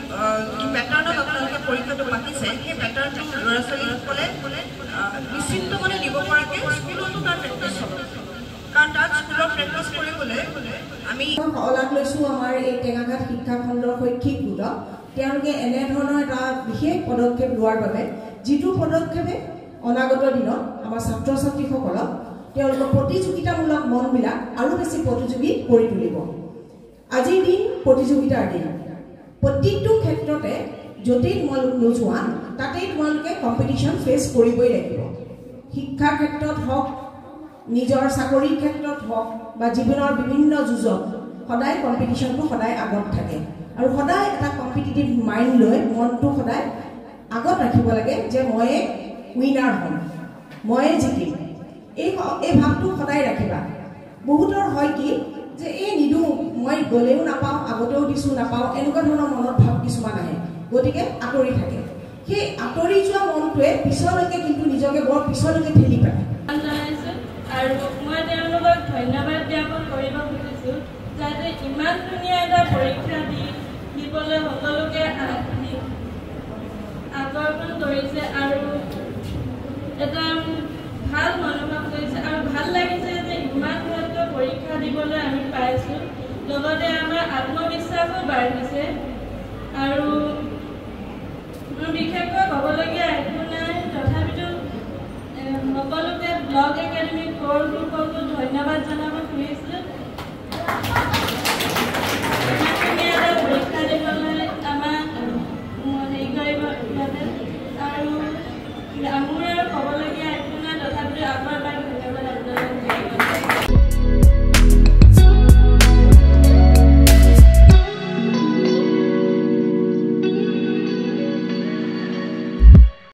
পেটাৰ্ণত আপোনালোকে পৰীক্ষাটো পাতিছে সেই পেটাৰ্ণটো ল'ৰা ছোৱালীসকলে নিশ্চিন্ত মানে দিব পৰাকৈ স্কুলতো তাৰ প্ৰেক্টিছ হ'ব কাৰণ তাত স্কুলত প্ৰেক্টিছ কৰিবলৈ আমি শলাগ লৈছোঁ আমাৰ এই টেঙাঘাট শিক্ষা খণ্ডৰ শৈক্ষিক গোটক তেওঁলোকে এনেধৰণৰ এটা বিশেষ পদক্ষেপ লোৱাৰ বাবে যিটো পদক্ষেপে অনাগত দিনত আমাৰ ছাত্ৰ ছাত্ৰীসকলক তেওঁলোকৰ প্ৰতিযোগিতামূলক মনবিলাক আৰু বেছি প্ৰতিযোগী কৰি তুলিব। আজিৰ দিন প্ৰতিযোগিতাৰ দিন প্ৰত্যেকটো ক্ষেত্ৰতে য'তেই তোমালোক নোযোৱা তাতেই তোমালোকে কম্পিটিশ্যন ফেচ কৰিবই লাগিব। শিক্ষাৰ ক্ষেত্ৰত হওক নিজৰ চাকৰিৰ ক্ষেত্ৰত হওক বা জীৱনৰ বিভিন্ন যুঁজত সদায় কম্পিটিশ্যনটো সদায় আগত থাকে আৰু সদায় এটা কম্পিটিটিভ মাইণ্ড লৈ মনটো সদায় আগত ৰাখিব লাগে যে ময়ে উইনাৰ হ'ম, ময়ে জিকিম। এই ভাৱটো সদায় ৰাখিবা। বহুতৰ হয় কি যে এই নিদিওঁ মই গ'লেও নাপাওঁ আগতেও দিছোঁ নাপাওঁ এনেকুৱা ধৰণৰ মনত ভাৱ কিছুমান আহে গতিকে আঁতৰি থাকে। সেই আঁতৰি যোৱা মনটোৱে পিছলৈকে কিন্তু নিজকে বৰ পিছলৈকে ঠেলি পেলায়। আৰু মই তেওঁলোকক ধন্যবাদ জ্ঞাপন কৰিব খুজিছোঁ যাতে ইমান ধুনীয়া এটা পৰীক্ষা দিবলৈ সকলোকে আকৰ্ষণ কৰিছে আৰু এটা ভাল মনোভাৱ কৰিছে আৰু ভাল লাগিছে যে ইমান ভালকৈ পৰীক্ষা দিবলৈ আমি পাইছোঁ। লগতে আমাৰ আত্মবিশ্বাসো বাঢ়িছে আৰু বিশেষকৈ ক'বলগীয়া একো নাই তথাপিতো সকলোকে ব্লগ একাডেমি ক'ৰ গ্ৰুপকো ধন্যবাদ জনাব খুজিছোঁ। পৰীক্ষা দিবলৈ আমাক হেৰি কৰিব বাবে আৰু মোৰ ক'বলগীয়া একো নাই তথাপিতো আগৰ